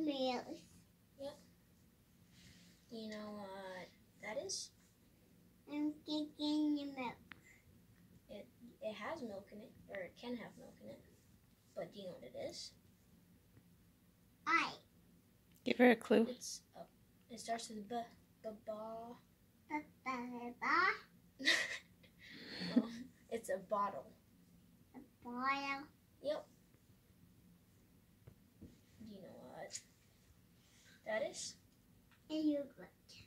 milk. Yep. Do you know what that is? I'm kicking the milk. It has milk in it, or it can have milk in it. But do you know what it is? I. Give her a clue. It starts with b. Ba. Ba-ba-ba. Well, it's a bottle. A bottle. Yep. Do you know what that is? A yogurt.